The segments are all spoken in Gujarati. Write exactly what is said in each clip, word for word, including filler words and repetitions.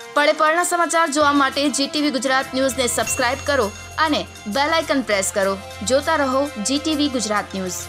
પળે પળના સમાચાર જોવા માટે જીટીવી ગુજરાત ન્યૂઝને સબસ્ક્રાઇબ કરો અને બેલ આઇકન પ્રેસ કરો. જોતા રહો જીટીવી ગુજરાત ન્યૂઝ.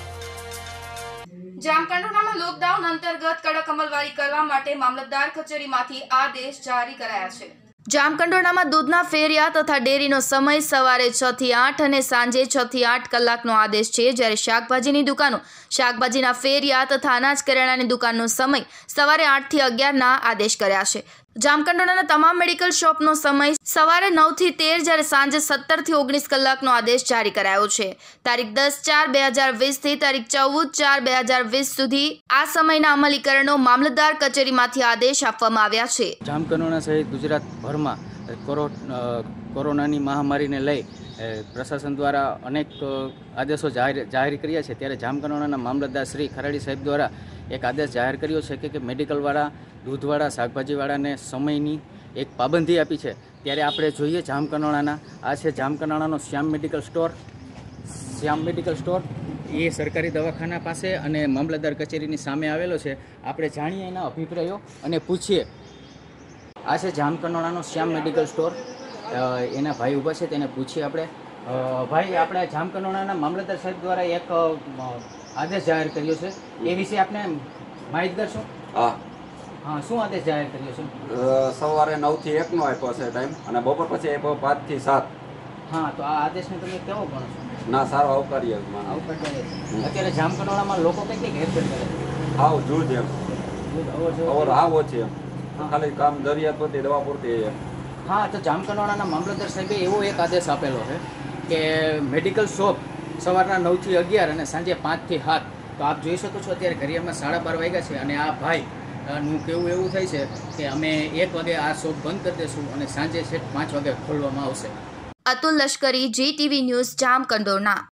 જામકંડોરણામાં લોકડાઉન અંતર્ગત કડક અમલવારી કરવા માટે મામલતદાર કચેરીમાંથી આદેશ જારી કરાયા છે. જામકંડોરણામાં દૂધના ફેરિયા તથા ડેરીનો સમય સવારે છ થી આઠ અને સાંજે છ થી આઠ કલાકનો આદેશ છે, જ્યારે શાકભાજીની દુકાનો, શાકભાજીના ફેરિયા તથા અનાજ કરિયાણાની દુકાનનો સમય સવારે આઠ થી અગિયારના આદેશ કર્યા છે. જામકંડોરણાના તમામ મેડિકલ શોપનો સમય સવારે નવ થી તેર જ્યારે સાંજે સત્તર થી ઓગણીસ કલાકનો આદેશ જારી કરાયો છે. તારીખ દસ ચાર બે હજાર વીસ થી તારીખ ચૌદ ચાર બે હજાર વીસ સુધી આ સમયના અમલીકરણનો મામલતદાર કચેરીમાંથી આદેશ આપવામાં આવ્યા છે. જામકંડોરણા સહિત ગુજરાતભરમાં કોરોનાની મહામારીને લઈ પ્રશાસન દ્વારા અનેક આદેશો જાહેર જાહેર કર્યા છે, ત્યારે જામકંડોરણાના મામલતદાર શ્રી ખરાડી સાહેબ દ્વારા એક આદેશ જાહેર કર્યો છે કે મેડિકલવાળા, દૂધવાળા, શાકભાજીવાળાને સમયની એક પાબંદી આપી છે. ત્યારે આપણે જોઈએ જામકંડોરણાના આ છે જામકંડોરણાનો Shyam medical store. Shyam medical store એ સરકારી દવાખાના પાસે અને મામલતદાર કચેરીની સામે આવેલો છે. આપણે જાણીએ એના અભિપ્રાયો અને પૂછીએ. આ છે જામકંડોરણાનો શ્યામ મેડિકલ સ્ટોર. એના ભાઈ ઊભા છે, તેને પૂછીએ આપણે. ભાઈ, આપણે જામકંડોરણાના મામલતદાર સાહેબ દ્વારા એક આદેશ જાહેર કર્યો છે, એ વિશે આપણે માહિતગાર છો? હા હા, શું આદેશ જાહેર કર્યો છે? સવારે નવ થી એક નો આપ્યો છે ટાઈમ, અને બપોર પછી આપ્યો પાંચ થી સાત. હા, તો આ આદેશને તમે કેવો ગણો છો? ના, સારો આવકારીએ. આવકારીએ. અત્યારે જામકંડોરણામાં લોકો કેટલી હેરફેર કરે છે? આવ જૂજ એમ ઓર આવ ઓછી એમ, ખાલી કામ જરૂરિયાત પૂરતી, દવા પૂરતી એમ. હા, તો જામકંડોરણાના મામલતદાર સાહેબે એવો એક આદેશ આપેલો છે કે મેડિકલ શોપ સવારના નવ થી અગિયાર અને સાંજે પાંચ થી સાત. તો આપ જોઈ શકો છો અત્યારે ઘડિયાળમાં સાડા બાર વાગ્યા છે અને આ ભાઈ નું કેવું એવું થાય છે કે અમે એક વાગે આ શોપ બંધ કરી દઈશું અને સાંજે છેક પાંચ વાગે ખોલવામાં આવશે. અતુલ લશ્કરી, જીટીવી ન્યૂઝ, જામકંડોરણા.